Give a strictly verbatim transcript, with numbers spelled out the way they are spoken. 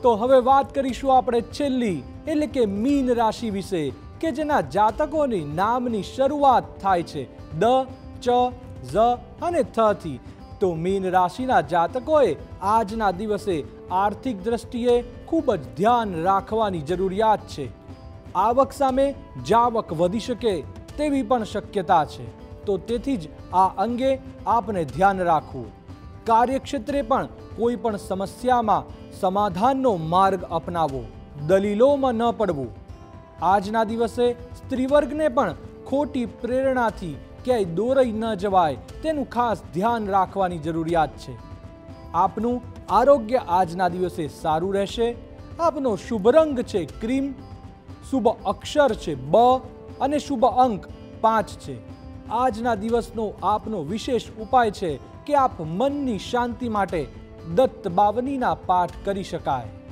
તો હવે વાત કરીશું આપણે છેલ્લી એટલે કે મીન રાશિ વિશે કે જેના જાતકોની નામની શરૂઆત થાય છે દ, ચ, ઝ અને થ થી। તો મીન રાશિના જાતકોએ આજના દિવસે આર્થિક દ્રષ્ટિએ ખૂબ જ ધ્યાન રાખવાની જરૂરિયાત છે। આવક સામે જાવક વધી શકે તેવી પણ શક્યતા છે, તો તેથી જ આ અંગે આપને ધ્યાન રાખવું। કાર્યક્ષેત્રે પણ કોઈ પણ સમસ્યામાં સમાધાનનો માર્ગ અપનાવવો, દલીલોમાં ન પડવું। આજના દિવસે સ્ત્રીવર્ગને પણ ખોટી પ્રેરણાથી ક્યાંય દોરાઈ ન જવાય તેનું ખાસ ધ્યાન રાખવાની જરૂરિયાત છે। આપનું આરોગ્ય આજના દિવસે સારું રહેશે। આપનો શુભ રંગ છે ક્રીમ, શુભ અક્ષર છે બ અને શુભ અંક પાંચ છે। આજના દિવસનો આપનો વિશેષ ઉપાય છે કે આપ મનની શાંતિ માટે દત્ત બાવનીના પાઠ કરી શકાય।